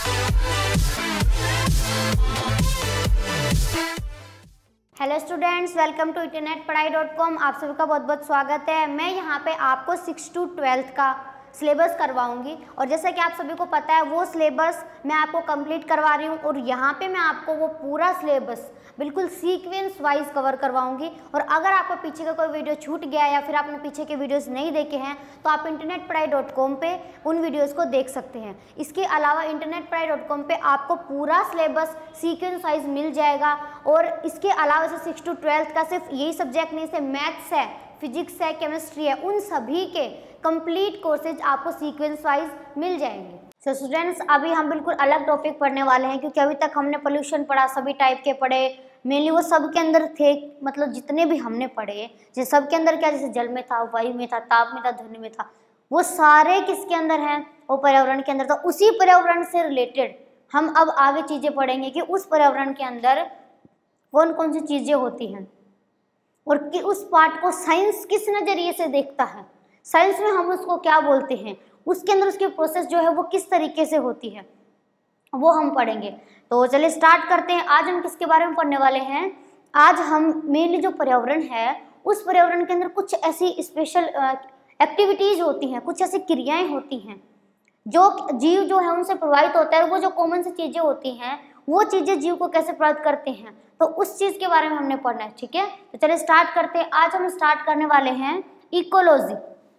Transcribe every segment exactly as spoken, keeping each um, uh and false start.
Hello students, welcome to internet पढ़ाई dot com. आप सभी का बहुत बहुत स्वागत है। मैं यहाँ पे आपको सिक्स टू ट्वेल्थ का सिलेबस करवाऊंगी और जैसा कि आप सभी को पता है वो सिलेबस मैं आपको कंप्लीट करवा रही हूँ और यहाँ पे मैं आपको वो पूरा सिलेबस बिल्कुल सीक्वेंस वाइज कवर करवाऊंगी। और अगर आपको पीछे का कोई वीडियो छूट गया या फिर आपने पीछे के वीडियोस नहीं देखे हैं तो आप इंटरनेट पढ़ाई डॉट कॉम पे उन वीडियोस को देख सकते हैं। इसके अलावा इंटरनेट पढ़ाई डॉट कॉम पे आपको पूरा सिलेबस सीक्वेंस वाइज मिल जाएगा। और इसके अलावा से सिक्स टू ट्वेल्थ का सिर्फ यही सब्जेक्ट नहीं, से मैथ्स है, फिजिक्स है, केमिस्ट्री है, उन सभी के कंप्लीट कोर्सेज आपको सीक्वेंस वाइज मिल जाएंगे। सो स्टूडेंट्स, अभी हम बिल्कुल अलग टॉपिक पढ़ने वाले हैं क्योंकि अभी तक हमने पोल्यूशन पढ़ा, सभी टाइप के पढ़े, मेनली वो सब के अंदर थे, मतलब जितने भी हमने पढ़े जैसे सब के अंदर क्या, जैसे जल में था, वायु में था, ताप में था, ध्वनि में था, वो सारे किसके अंदर हैं, वो पर्यावरण के अंदर। तो उसी पर्यावरण से रिलेटेड हम अब आगे चीजें पढ़ेंगे कि उस पर्यावरण के अंदर कौन कौन सी चीजें होती हैं और कि उस पार्ट को साइंस किस नजरिए से देखता है, साइंस में हम उसको क्या बोलते हैं, उसके अंदर उसकी प्रोसेस जो है वो किस तरीके से होती है, वो हम पढ़ेंगे। तो चलिए स्टार्ट करते हैं। आज हम किसके बारे में पढ़ने वाले हैं? आज हम मेनली जो पर्यावरण है उस पर्यावरण के अंदर कुछ ऐसी स्पेशल एक्टिविटीज होती हैं, कुछ ऐसी क्रियाएं होती हैं जो जीव जो है उनसे प्रभावित होता है। वो जो कॉमन सी चीजें होती हैं वो चीजें जीव को कैसे प्रभावित करते हैं, तो उस चीज के बारे में हमने पढ़ना है। ठीक है, तो चलिए स्टार्ट करते हैं। आज हम स्टार्ट करने वाले हैं इकोलॉजी।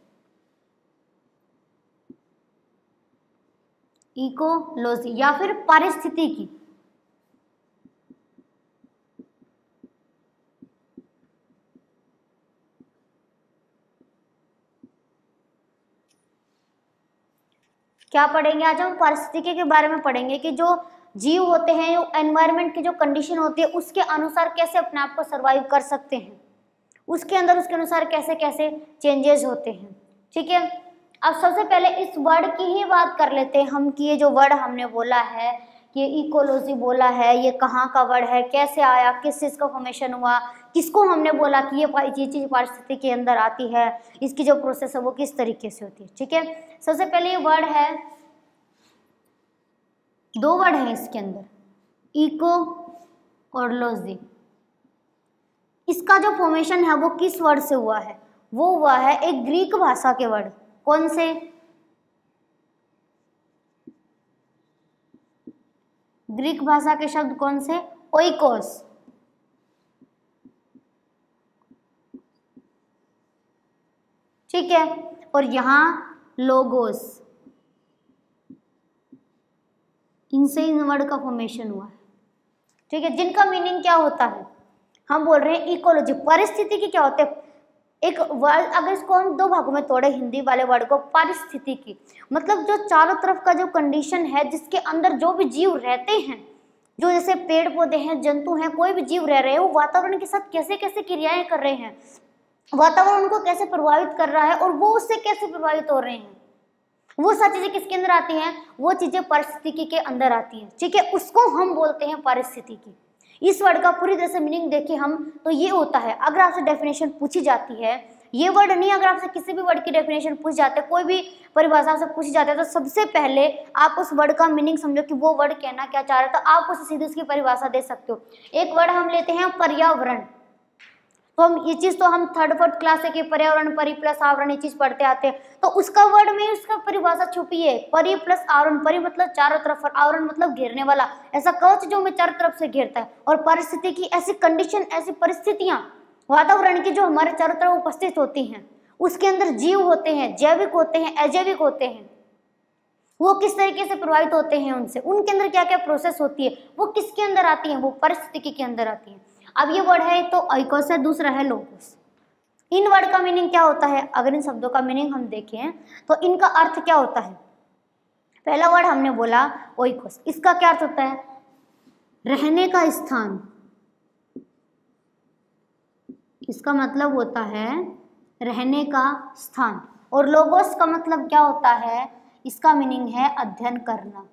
इकोलॉजी या फिर पारिस्थितिकी। क्या पढ़ेंगे आज हम? पारिस्थितिकी के बारे में पढ़ेंगे कि जो जीव होते हैं, जो एनवायरनमेंट की जो कंडीशन होती है उसके अनुसार कैसे अपने आप को सरवाइव कर सकते हैं, उसके अंदर उसके अनुसार कैसे कैसे चेंजेस होते हैं। ठीक है, अब सबसे पहले इस वर्ड की ही बात कर लेते हैं हम कि ये जो वर्ड हमने बोला है, ये इकोलॉजी बोला है, ये कहाँ का वर्ड है, कैसे आया, किस चीज़ का फॉर्मेशन हुआ, किसको हमने बोला कि ये चीज़ पारिस्थितिकी के अंदर आती है, इसकी जो प्रोसेस है वो किस तरीके से होती है। ठीक है, सबसे पहले ये वर्ड है, दो वर्ड हैं इसके अंदर, इको और लॉजी। इसका जो फॉर्मेशन है वो किस वर्ड से हुआ है? वो हुआ है एक ग्रीक भाषा के वर्ड। कौन से? ग्रीक भाषा के शब्द कौन से? ओइकोस। ठीक है, और यहां लोगोस, इनसे इन वर्ड का फॉर्मेशन हुआ है। ठीक है, जिनका मीनिंग क्या होता है? हम बोल रहे हैं इकोलॉजी। परिस्थितिकी क्या होते हैं? एक वर्ड, अगर इसको हम दो भागों में तोड़े, हिंदी वाले वर्ड को, पारिस्थितिकी मतलब जो चारों तरफ का जो कंडीशन है जिसके अंदर जो भी जीव रहते हैं, जो जैसे पेड़ पौधे हैं, जंतु हैं, कोई भी जीव रह रहे हैं, वो वातावरण के साथ कैसे कैसे क्रियाएं कर रहे हैं, वातावरण उनको कैसे प्रभावित कर रहा है और वो उससे कैसे प्रभावित हो रहे हैं, वो सारी चीजें किसके अंदर आती हैं? वो चीजें पारिस्थितिकी के अंदर आती हैं। ठीक है, उसको हम बोलते हैं पारिस्थितिकी। इस वर्ड का पूरी तरह से मीनिंग देखें हम तो ये होता है, अगर आपसे डेफिनेशन पूछी जाती है, ये वर्ड नहीं, अगर आपसे किसी भी वर्ड की डेफिनेशन पूछ जाते हैं, कोई भी परिभाषा से पूछी जाती है, तो सबसे पहले आप उस वर्ड का मीनिंग समझो कि वो वर्ड कहना क्या चाह रहा है, तो आप उसे सीधे उसकी परिभाषा दे सकते हो। एक वर्ड हम लेते हैं पर्यावरण, तो हम ये चीज तो हम थर्ड फोर्थ क्लास से कि पर्यावरण, परि प्लस आवरण, ये चीज पढ़ते आते हैं, तो उसका वर्ड में उसका परिभाषा छुपी है, परि प्लस आवरण। परि मतलब चारों तरफ और आवरण मतलब घेरने वाला, ऐसा कवच जो हमें चारों तरफ से घेरता है। और परिस्थितिकी ऐसी कंडीशन, ऐसी परिस्थितियां वातावरण की जो हमारे चारों तरफ उपस्थित होती हैं, उसके अंदर जीव होते हैं, जैविक होते हैं, अजैविक होते हैं, वो किस तरीके से प्रभावित होते हैं उनसे, उनके अंदर क्या क्या प्रोसेस होती है, वो किसके अंदर आती है? वो परिस्थितिकी के अंदर आती है। अब ये वर्ड है तो आइकोस है, दूसरा है लोगोस। इन वर्ड का मीनिंग क्या होता है? अगर इन शब्दों का मीनिंग हम देखें तो इनका अर्थ क्या होता है? पहला वर्ड हमने बोला ओइकोस, इसका क्या अर्थ होता है? रहने का स्थान। इसका मतलब होता है रहने का स्थान। और लोगोस का मतलब क्या होता है? इसका मीनिंग है अध्ययन करना।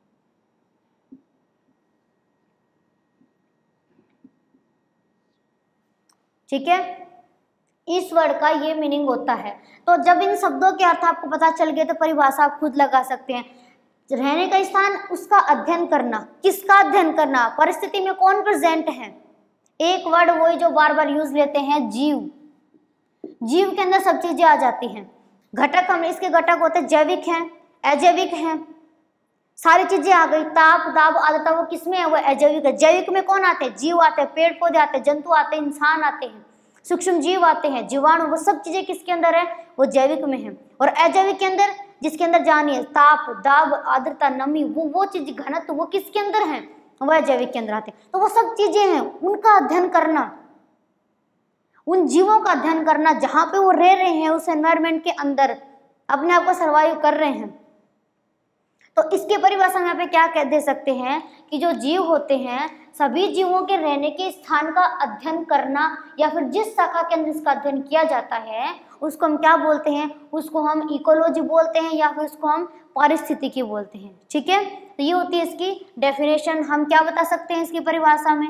ठीक है, इस वर्ड का ये मीनिंग होता है। तो जब इन शब्दों के अर्थ आपको पता चल गए तो परिभाषा आप खुद लगा सकते हैं। रहने का स्थान, उसका अध्ययन करना। किसका अध्ययन करना? परिस्थिति में कौन प्रेजेंट है? एक वर्ड वही जो बार बार यूज लेते हैं, जीव। जीव के अंदर सब चीजें आ जाती हैं। घटक, हम इसके घटक होते हैं जैविक हैं, अजैविक हैं, सारी चीजें आ गई। ताप, दाब, आर्द्रता, वो किसमें है? वो अजैविक है। जैविक में कौन आते हैं? जीव आते हैं, पेड़ पौधे आते हैं, जंतु आते हैं, इंसान आते हैं, सूक्ष्म जीव आते हैं, जीवाणु, वो सब चीजें किसके अंदर है? वो जैविक में है। और अजैविक के अंदर, जिसके अंदर जानिए ताप, दाब, आर्द्रता, नमी, वो वो चीज, घनत्व, वो किसके अंदर है? वह जैविक के अंदर आते हैं। तो वो सब चीजें हैं, उनका अध्ययन करना, उन जीवों का अध्ययन करना जहां पे वो रह रहे हैं, उस एनवायरमेंट के अंदर अपने आप को सर्वाइव कर रहे हैं। तो इसकी परिभाषा में यहाँ पे क्या कह दे सकते हैं कि जो जीव होते हैं, सभी जीवों के रहने के स्थान का अध्ययन करना, या फिर जिस शाखा के अंदर इसका अध्ययन किया जाता है उसको हम क्या बोलते हैं? उसको हम इकोलॉजी बोलते हैं, या फिर उसको हम पारिस्थितिकी बोलते हैं। ठीक है, तो ये होती है इसकी डेफिनेशन। हम क्या बता सकते हैं इसकी परिभाषा में?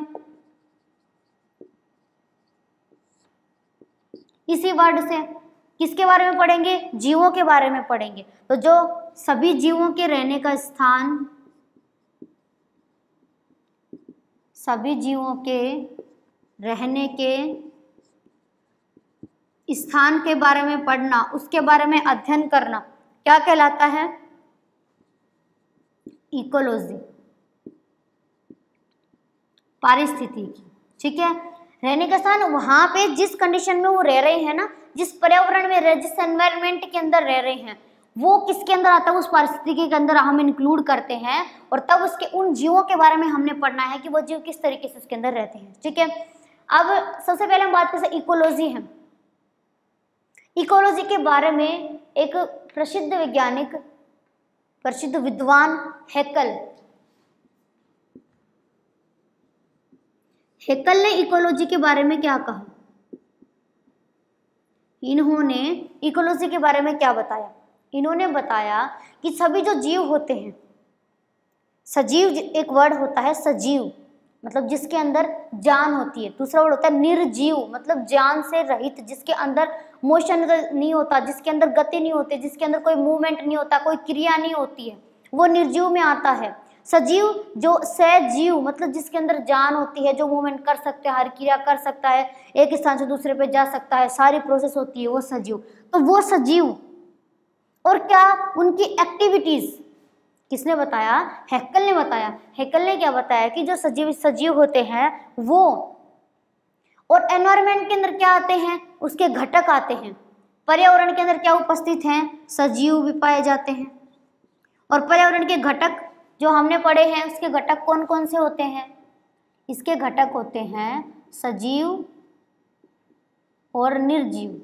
इसी वर्ड से किसके बारे में पढ़ेंगे? जीवों के बारे में पढ़ेंगे। तो जो सभी जीवों के रहने का स्थान, सभी जीवों के रहने के स्थान के बारे में पढ़ना, उसके बारे में अध्ययन करना क्या कहलाता है? इकोलॉजी, पारिस्थितिकी। ठीक है, रहने का स्थान, वहां पे जिस कंडीशन में वो रह रहे हैं ना, जिस पर्यावरण में रह, जिस एनवायरनमेंट के अंदर रह रहे हैं, वो किसके अंदर आता है? उस पारिस्थितिकी के अंदर हम इंक्लूड करते हैं। और तब उसके उन जीवों के बारे में हमने पढ़ना है कि वो जीव किस तरीके से उसके अंदर रहते हैं। ठीक है, अब सबसे पहले हम बात करते हैं इकोलॉजी है। इकोलॉजी के बारे में एक प्रसिद्ध वैज्ञानिक, प्रसिद्ध विद्वान हैकल, हैकल ने इकोलॉजी के बारे में क्या कहा? इन्होंने इकोलॉजी के बारे में क्या बताया? इन्होंने बताया कि सभी जो जीव होते हैं, सजीव एक वर्ड होता है, सजीव मतलब जिसके अंदर जान होती है। दूसरा वर्ड होता है निर्जीव, मतलब जान से रहित, जिसके अंदर मोशन नहीं होता, जिसके अंदर गति नहीं होती, जिसके अंदर कोई मूवमेंट नहीं होता, कोई क्रिया नहीं होती है, वो निर्जीव में आता है। सजीव जो सजीव मतलब जिसके अंदर जान होती है, जो मूवमेंट कर सकते हैं, हर क्रिया कर सकता है, एक स्थान से दूसरे पे जा सकता है, सारी प्रोसेस होती है, वो सजीव। तो वो सजीव और क्या उनकी एक्टिविटीज किसने बताया? हैकल ने बताया। हैकल ने क्या बताया कि जो सजीव सजीव होते हैं वो, और एनवायरनमेंट के अंदर क्या आते हैं? उसके घटक आते हैं। पर्यावरण के अंदर क्या उपस्थित हैं? सजीव भी पाए जाते हैं। और पर्यावरण के घटक जो हमने पढ़े हैं, उसके घटक कौन कौन से होते हैं? इसके घटक होते हैं सजीव और निर्जीव।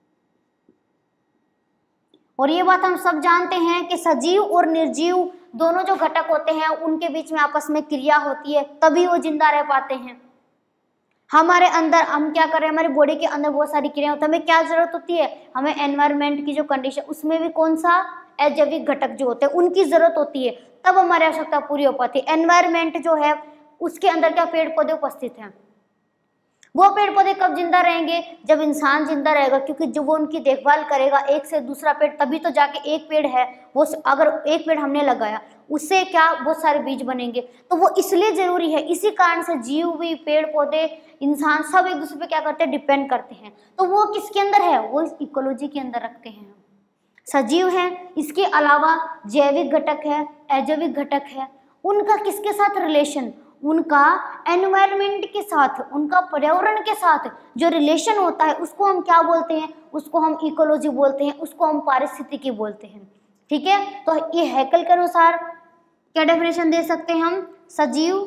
और ये बात हम सब जानते हैं कि सजीव और निर्जीव दोनों जो घटक होते हैं उनके बीच में आपस में क्रिया होती है, तभी वो जिंदा रह पाते हैं। हमारे अंदर हम क्या कर रहे हैं? हमारी बॉडी के अंदर बहुत सारी क्रिया होती है। हमें क्या जरूरत होती है? हमें एनवायरनमेंट की जो कंडीशन, उसमें भी कौन सा? अजैविक घटक जो होते हैं उनकी जरूरत होती है, तब हमारी आवश्यकता पूरी हो पाती है। एनवायरनमेंट जो है उसके अंदर क्या पेड़ पौधे उपस्थित हैं। वो पेड़ पौधे कब जिंदा रहेंगे? जब इंसान जिंदा रहेगा, क्योंकि जो वो उनकी देखभाल करेगा, एक से दूसरा पेड़, तभी तो जाके एक पेड़ है वो, अगर एक पेड़ हमने लगाया उससे क्या बहुत सारे बीज बनेंगे। तो वो इसलिए जरूरी है। इसी कारण से जीव भी, पेड़ पौधे, इंसान सब एक दूसरे पे क्या करते हैं? डिपेंड करते हैं। तो वो किसके अंदर है? वो इस इकोलॉजी के अंदर रखते हैं, सजीव है। इसके अलावा जैविक घटक है, अजैविक घटक है। उनका किसके साथ रिलेशन? उनका एनवायरनमेंट के साथ, उनका पर्यावरण के साथ जो रिलेशन होता है उसको हम क्या बोलते हैं? उसको हम इकोलॉजी बोलते हैं, उसको हम पारिस्थितिकी बोलते हैं। ठीक है, तो ये हैकल के अनुसार क्या डेफिनेशन दे सकते हैं हम? सजीव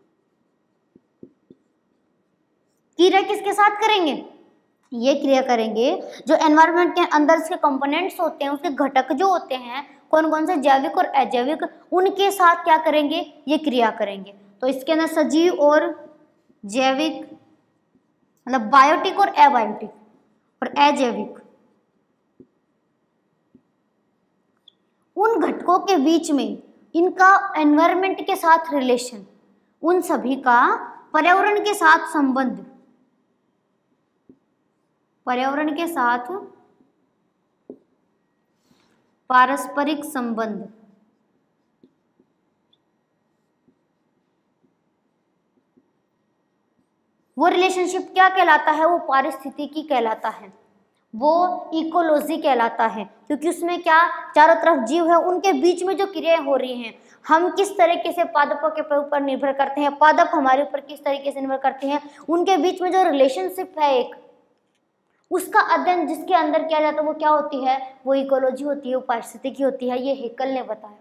क्रिया किसके साथ करेंगे? ये क्रिया करेंगे जो एनवायरनमेंट के अंदर इसके कंपोनेंट्स होते हैं, उसके घटक जो होते हैं कौन कौन से, जैविक और अजैविक, उनके साथ क्या करेंगे? ये क्रिया करेंगे। तो इसके अंदर सजीव और जैविक मतलब बायोटिक और एबायोटिक और अजैविक, उन घटकों के बीच में इनका एनवायरनमेंट के साथ रिलेशन, उन सभी का पर्यावरण के साथ संबंध, पर्यावरण के साथ पारस्परिक संबंध, वो रिलेशनशिप क्या कहलाता है? वो पारिस्थितिकी कहलाता है, वो इकोलॉजी कहलाता है, क्योंकि उसमें क्या चारों तरफ जीव है, उनके बीच में जो क्रियाएं हो रही हैं, हम किस तरीके से पादपों के ऊपर निर्भर करते हैं, पादप हमारे ऊपर किस तरीके से निर्भर करते हैं, उनके बीच में जो रिलेशनशिप है एक, उसका अध्ययन जिसके अंदर किया जाता है वो क्या होती है? वो इकोलॉजी होती है, वो पारिस्थितिकी होती है। ये हेकल ने बताया।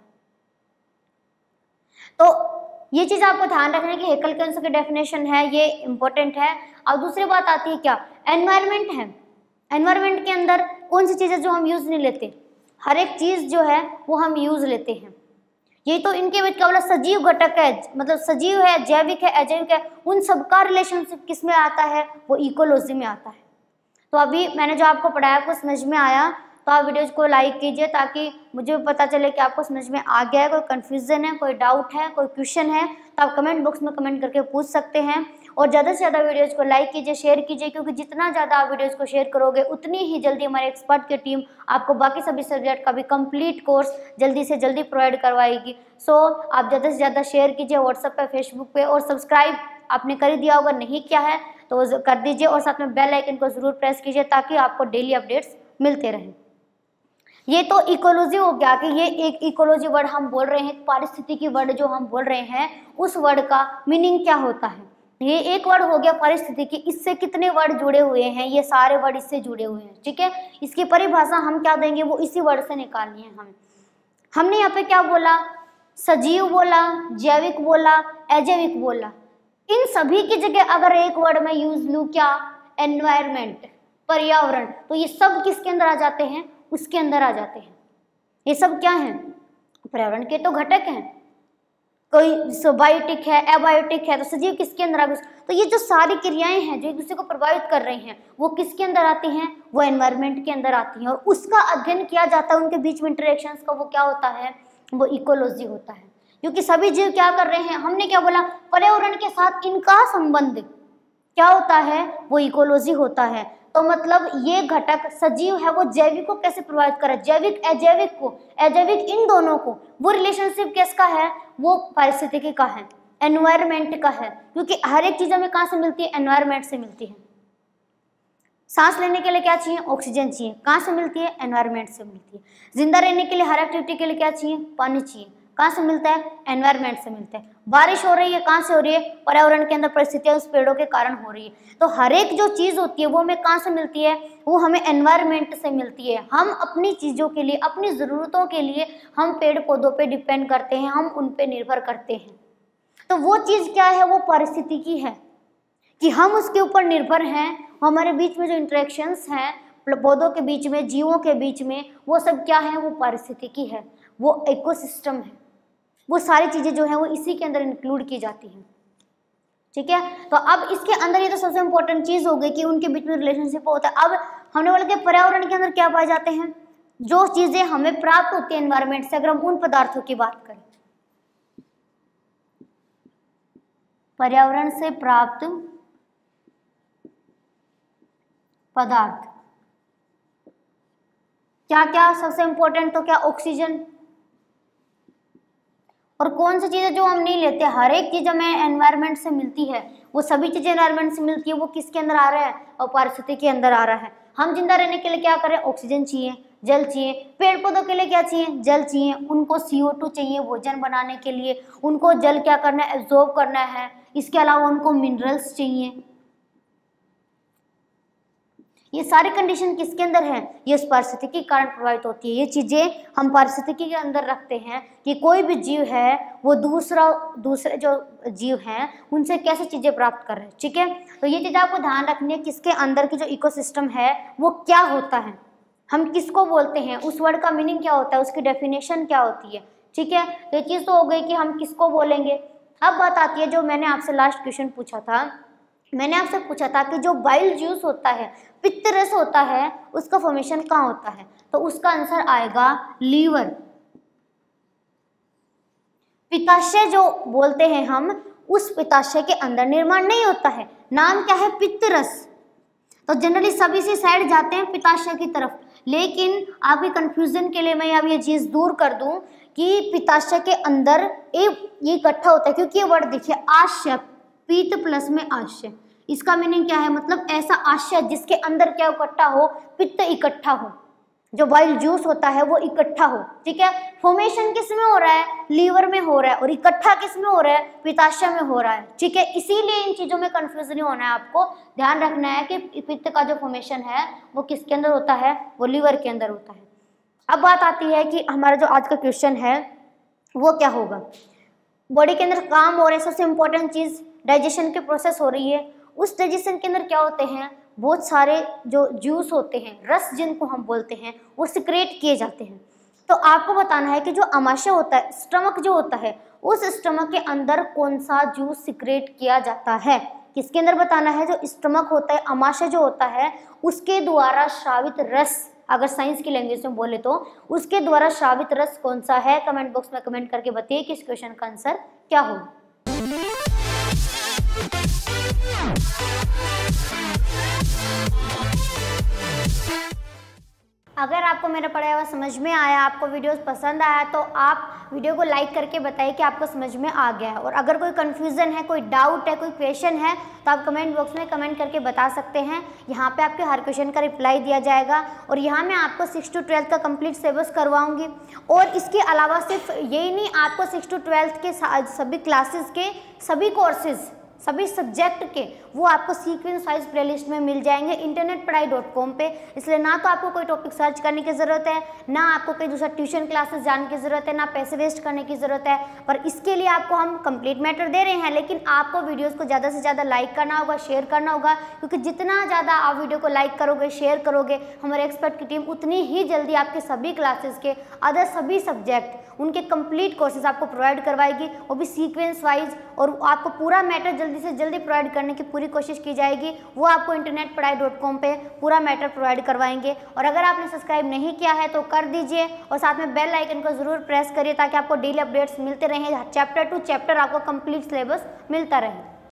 तो ये चीज आपको ध्यान रखना है कि हेकल के अनुसार डेफिनेशन है, ये इंपॉर्टेंट है। अब दूसरी बात आती है क्या? एनवायरमेंट है। एनवायरमेंट के अंदर कौन सी चीजें जो हम यूज नहीं लेते? हर एक चीज जो है वो हम यूज लेते हैं। ये तो इनके बीच क्या बोला? सजीव घटक है, मतलब सजीव है, जैविक है, अजैविक है, उन सबका रिलेशनशिप किस में आता है? वो इकोलॉजी में आता है। तो अभी मैंने जो आपको पढ़ाया आपको समझ में आया, तो आप वीडियोज को लाइक कीजिए ताकि मुझे भी पता चले कि आपको समझ में आ गया है। कोई कन्फ्यूजन है, कोई डाउट है, कोई क्वेश्चन है तो आप कमेंट बॉक्स में कमेंट करके पूछ सकते हैं। और ज़्यादा से ज़्यादा वीडियोज़ को लाइक कीजिए, शेयर कीजिए, क्योंकि जितना ज़्यादा आप वीडियोज़ को शेयर करोगे उतनी ही जल्दी हमारे एक्सपर्ट की टीम आपको बाकी सभी सब्जेक्ट का भी कंप्लीट कोर्स जल्दी से जल्दी प्रोवाइड करवाएगी। सो आप ज़्यादा से ज़्यादा शेयर कीजिए व्हाट्सएप पे, फेसबुक पे, और सब्सक्राइब आपने कर ही दिया होगा, नहीं किया है तो कर दीजिए, और साथ में बेल आइकन को ज़रूर प्रेस कीजिए ताकि आपको डेली अपडेट्स मिलते रहें। ये तो इकोलॉजी हो गया कि ये एक इकोलॉजी वर्ड हम बोल रहे हैं, पारिस्थितिकी वर्ड जो हम बोल रहे हैं उस वर्ड का मीनिंग क्या होता है। ये एक वर्ड हो गया पारिस्थितिकी, इससे कितने वर्ड जुड़े हुए हैं? ये सारे वर्ड इससे जुड़े हुए हैं, ठीक है। इसकी परिभाषा हम क्या देंगे वो इसी वर्ड से निकालनी है हमें। हमने यहाँ पे क्या बोला? सजीव बोला, जैविक बोला, अजैविक बोला। इन सभी की जगह अगर एक वर्ड में यूज लूँ क्या? एनवायरमेंट, पर्यावरण, तो ये सब किसके अंदर आ जाते हैं? उसके अंदर आ जाते हैं। ये सब क्या हैं? पर्यावरण के तो घटक हैं। कोई बायोटिक है, एबायोटिक है, तो सजीव किसके अंदर आ गए? तो ये जो सारी क्रियाएं हैं जो एक दूसरे को प्रभावित कर रही हैं वो किसके अंदर आती हैं? वो एनवायरनमेंट के अंदर आती हैं, और उसका अध्ययन किया जाता है, उनके बीच में इंटरेक्शंस का वो क्या होता है? वो इकोलॉजी होता है। क्योंकि सभी जीव क्या कर रहे हैं? हमने क्या बोला? पर्यावरण के साथ इनका संबंध क्या होता है? वो इकोलॉजी होता है। तो मतलब ये घटक सजीव है वो जैविक को कैसे प्रभावित कर रहा है? जैविक अजैविक को, अजैविक इन दोनों को। वो रिलेशनशिप किसका है? वो पारिस्थितिकी का है, एनवायरनमेंट का है, क्योंकि हर एक चीज हमें कहाँ से मिलती है? एनवायरनमेंट से मिलती है। सांस लेने के लिए क्या चाहिए? ऑक्सीजन चाहिए। कहाँ से मिलती है? एनवायरनमेंट से मिलती है। जिंदा रहने के लिए, हर एक्टिविटी के लिए क्या चाहिए? पानी चाहिए। कहाँ से मिलता है? एनवायरनमेंट से मिलता है। बारिश हो रही है, कहाँ से हो रही है? पर्यावरण के अंदर परिस्थितियां उस पेड़ों के कारण हो रही है। तो हर एक जो चीज होती है वो हमें कहाँ से मिलती है? वो हमें एनवायरनमेंट से मिलती है। हम अपनी चीजों के लिए, अपनी जरूरतों के लिए हम पेड़ पौधों पे डिपेंड करते हैं, हम उन पे निर्भर करते हैं। तो वो चीज क्या है? वो पारिस्थितिकी है कि हम उसके ऊपर निर्भर हैं। हमारे बीच में जो इंटरेक्शंस हैं पौधों के बीच में, जीवों के बीच में, वो सब क्या है? वो पारिस्थितिकी है, वो इकोसिस्टम है। वो सारी चीजें जो है वो इसी के अंदर इंक्लूड की जाती हैं, ठीक है। तो अब इसके अंदर ये तो सबसे इंपॉर्टेंट चीज हो गई कि उनके बीच में रिलेशनशिप होता है। अब हमने बोला कि पर्यावरण के अंदर क्या पाए जाते हैं? जो चीजें हमें प्राप्त होती है एनवायरनमेंट से। अगर हम उन पदार्थों की बात करें, पर्यावरण से प्राप्त पदार्थ क्या क्या? सबसे इंपॉर्टेंट तो क्या? ऑक्सीजन। और कौन सी चीजें जो हम नहीं लेते? हर एक चीज हमें एनवायरनमेंट से मिलती है। वो सभी चीजें एनवायरनमेंट से मिलती है, वो किसके अंदर आ रहा है? और पारिस्थितिकी के अंदर आ रहा है। हम जिंदा रहने के लिए क्या करें? ऑक्सीजन चाहिए, जल चाहिए। पेड़ पौधों के लिए क्या चाहिए? जल चाहिए। उनको सी ओ टू चाहिए भोजन बनाने के लिए, उनको जल क्या करना है? एब्जॉर्ब करना है। इसके अलावा उनको मिनरल्स चाहिए। ये सारी कंडीशन किसके अंदर है? ये उस पारिस्थितिकी के कारण प्रभावित होती है। ये चीजें हम पारिस्थितिकी के अंदर रखते हैं कि कोई भी जीव है वो दूसरा दूसरे जो जीव हैं उनसे कैसे चीजें प्राप्त कर रहे हैं, ठीक है। तो ये चीज आपको ध्यान रखनी है किसके अंदर की जो इकोसिस्टम है वो क्या होता है, हम किसको बोलते हैं, उस वर्ड का मीनिंग क्या होता है, उसकी डेफिनेशन क्या होती है, ठीक है। तो ये चीज तो हो गई कि हम किसको बोलेंगे। अब बात आती है जो मैंने आपसे लास्ट क्वेश्चन पूछा था। मैंने आपसे पूछा था कि जो बाइल जूस होता है, पित्त रस होता है, उसका फॉर्मेशन कहाँ होता है? तो उसका आंसर आएगा लीवर। पित्ताशय जो बोलते हैं हम, उस पित्ताशय के अंदर निर्माण नहीं होता है। नाम क्या है? पित्त रस। तो जनरली सभी से साइड जाते हैं पित्ताशय की तरफ, लेकिन आपके कंफ्यूजन के लिए मैं अब ये चीज दूर कर दूं कि पित्ताशय के अंदर एक ये इकट्ठा होता है, क्योंकि ये वर्ड देखिए आश्य, पीत प्लस में आश्य, इसका मीनिंग क्या है, मतलब ऐसा आशय जिसके अंदर क्या इकट्ठा हो, पित्त इकट्ठा हो, जो बाइल जूस होता है वो इकट्ठा हो। ठीक है, फॉर्मेशन किस में हो रहा है, लीवर में हो रहा है, और इकट्ठा किस में हो रहा है, पित्ताशय में हो रहा है। ठीक है, इसीलिए इन चीजों में कंफ्यूज नहीं होना है, आपको ध्यान रखना है कि पित्त का जो फॉर्मेशन है वो किसके अंदर होता है, वो लीवर के अंदर होता है। अब बात आती है कि हमारा जो आज का क्वेश्चन है वो क्या होगा। बॉडी के अंदर काम हो रहा है, सबसे इंपॉर्टेंट चीज डाइजेशन की प्रोसेस हो रही है। उस डाइजेशन के अंदर क्या होते हैं, बहुत सारे जो जूस होते हैं, रस जिनको हम बोलते हैं, वो सिक्रेट किए जाते हैं। तो आपको बताना है कि जो आमाशय होता है, स्टमक जो होता है, उस स्टमक के अंदर कौन सा जूस सिक्रेट किया जाता है, किसके अंदर बताना है। जो स्टमक होता है, आमाशय जो होता है, उसके द्वारा श्रावित रस, अगर साइंस की लैंग्वेज में बोले तो उसके द्वारा श्रावित रस कौन सा है। कमेंट बॉक्स में कमेंट करके बताइए कि इस क्वेश्चन का आंसर क्या होगा। अगर आपको मेरा पढ़ाया हुआ समझ में आया, आपको वीडियोस पसंद आया, तो आप वीडियो को लाइक करके बताइए कि आपको समझ में आ गया है। और अगर कोई कंफ्यूजन है, कोई डाउट है, कोई क्वेश्चन है, तो आप कमेंट बॉक्स में कमेंट करके बता सकते हैं। यहाँ पे आपके हर क्वेश्चन का रिप्लाई दिया जाएगा। और यहाँ मैं आपको सिक्स टू ट्वेल्थ का कंप्लीट सिलेबस करवाऊंगी। और इसके अलावा सिर्फ यही नहीं, आपको सिक्स टू ट्वेल्थ के सभी क्लासेस के सभी कोर्सेज, सभी सब्जेक्ट के, वो आपको सीक्वेंस वाइज प्लेलिस्ट में मिल जाएंगे इंटरनेट पढ़ाई डॉट कॉम पे। इसलिए ना तो आपको कोई टॉपिक सर्च करने की ज़रूरत है, ना आपको कोई दूसरा ट्यूशन क्लासेस जाने की ज़रूरत है, ना पैसे वेस्ट करने की ज़रूरत है। पर इसके लिए आपको हम कंप्लीट मैटर दे रहे हैं, लेकिन आपको वीडियोस को ज़्यादा से ज़्यादा लाइक करना होगा, शेयर करना होगा, क्योंकि जितना ज़्यादा आप वीडियो को लाइक करोगे, शेयर करोगे, हमारे एक्सपर्ट की टीम उतनी ही जल्दी आपके सभी क्लासेस के अदर सभी सब्जेक्ट, उनके कंप्लीट कोर्सेज आपको प्रोवाइड करवाएगी, वो भी सीक्वेंस वाइज। और आपको पूरा मैटर जल्दी से जल्दी प्रोवाइड करने की पूरी कोशिश की जाएगी। वो आपको इंटरनेट पढ़ाई डॉट कॉम पे पूरा मैटर प्रोवाइड करवाएंगे। और अगर आपने सब्सक्राइब नहीं किया है तो कर दीजिए, और साथ में बेल आइकन को जरूर प्रेस करिए, ताकि आपको डेली अपडेट्स मिलते रहें, चैप्टर टू चैप्टर आपको कंप्लीट सिलेबस मिलता रहे।